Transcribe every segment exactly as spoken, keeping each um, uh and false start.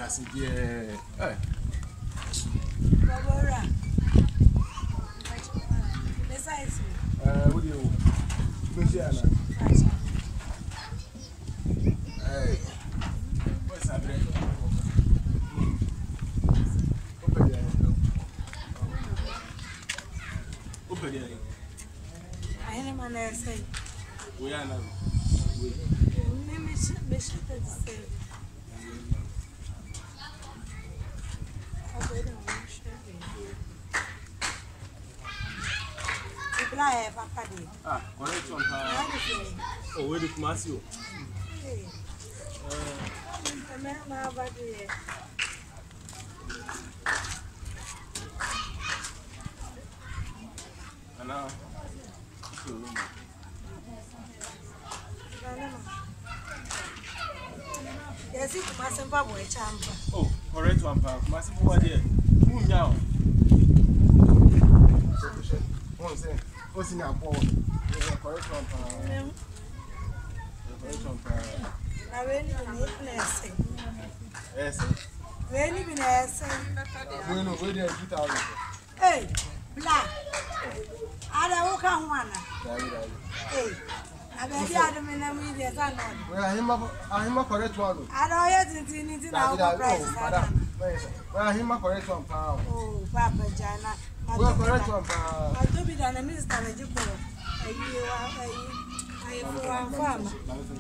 that's it. Yeah. Hey. Barbara. Besides, Uh, what do you want? Michiana. Hey. What's happening? Open the eye. Open the eye. I ain't man there say. We are now. Maybe she be shut at the same. Ah, correct one. Oh, where did Masio? And now, yes, it must have been a chamber. oh, correct one, Papa. Massive over there. Who now? What's it? What's in your ball? Correct one, Papa. Correct one, Papa. I really need blessing. Yes, Really been a say. we know where they are two thousand. Hey, black. I don't come one. Hey, I bet you had them in the media. Well, I am a correct one. I don't yet need to know the price. Well, I am a correct one, Papa. Oh, Papa Jana. Well, correct one, Papa. I do be done a minister. I do go. I am one farmer.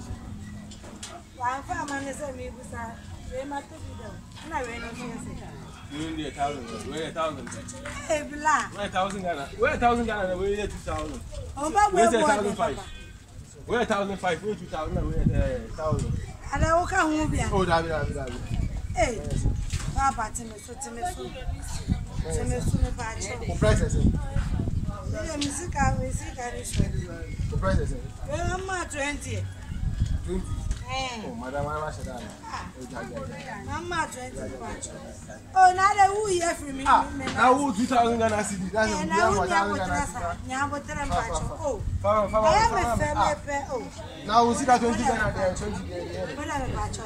One farmer is a me. They must be done. And I ran on here. You need a thousand. Where a thousand? Hey, black. Where a thousand Ghana? Where a thousand Ghana? Where two thousand? Oh, but Where's a we're thousand five? Where a thousand five? Where two thousand? Where a thousand? and I walk out home. Oh, David, David, David. Hey, Papa, Timmy, so Timmy, Timmy, Timmy, The price is it? the music, I will see that is The price is it? well, I'm not twenty. Twenty. Oh, Madam, I was that. I'm not twenty. Oh, now the who here for me. Ah, now who two thousand Ghana city? That's a And good I one. will Thousand never Ghana trust city. her. Now, what I'm patching. Oh, Far, I far, am a far. family. Oh, Now we see that twenty Ghana there, twenty there. what I'm a patch.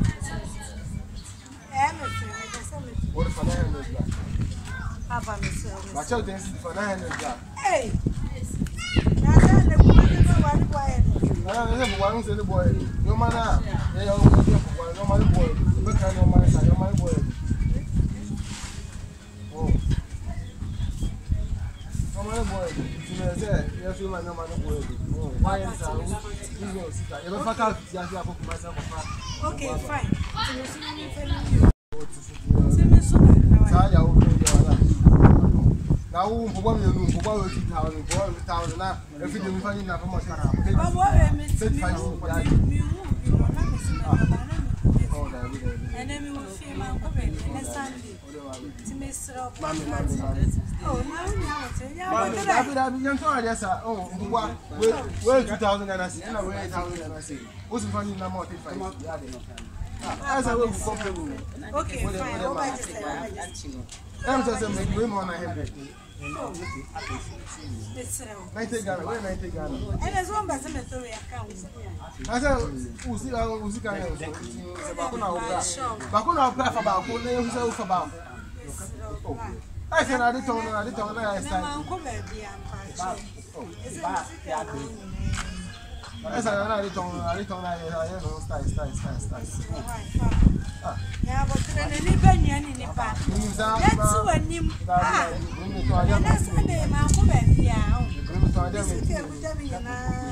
I am a family. What for nine hundred? Papa, Miss My child thinks for nine hundred. Hey, now the one quiet. I have one who's in the boy. No man, they are one. No man, boy. Look at no man, no man, boy. Oh, no man, boy. You know, say, you have to man, no man, boy. Oh, why is that? You know, sit down. You don't fuck out. You have to put myself. Okay, fine. Now, who will you know? Who will you thousand? Who will thousand? Now, if you don't find enough, how much? But what I miss me, me, and then we will see my comment next Sunday to Miss Rob. Oh, now oh, where two thousand and I see, and where eight thousand and I see. What's the funny number? As I will comfortable. Okay, fine. I'll buy this. I'm just saying, we want to have it. ninety Ghana, where ninety Ghana? And as one person is doing account. I said, who's the who's the guy? Bakuna Opera. Bakuna Opera for Bakuna, who's out for Bak. I said, I didn't know, I didn't know, I said, I said, I didn't know, I didn't know, I didn't know, style, style, style, style. Yeah, but then any banyan in the back. That's when you are. And that's when they are coming down. This is the Devin and I.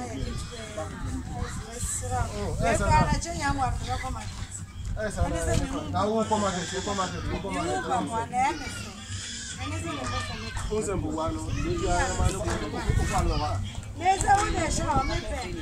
That's why I tell you what to recommend. Now, who come at it? Who come at it? Who come at it? Who's a Buano? There's a one show, my friend.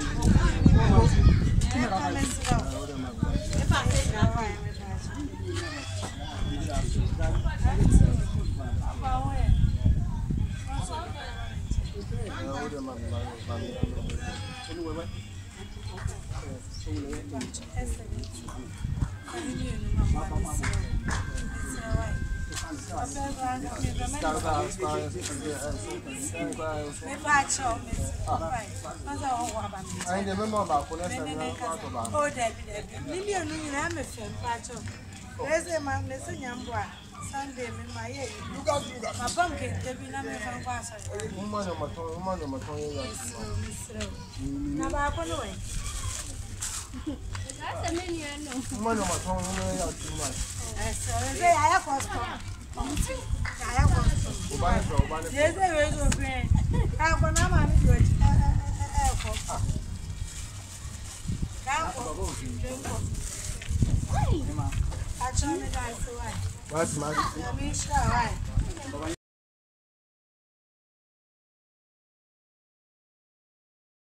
I remember about Oh, Debbie, Debbie. Million, I'm a film, Pacho. Ese ma mese nyambwa. Sunday me ma ye. Luka luka. Ma pumpkin debi na me fa kwa sa. Uma no maton, uma no maton ya. Na ba ko no we. That's a menu no. Uma no maton ya too much. Eh so ese ya costo. Ya costo. Ubani bro, ubani. Ese we go green. Ka ko na ma mi do eh eh ko. Ka ko. Hey. Ma. Acha me dai so why. What's my? I'm sure why.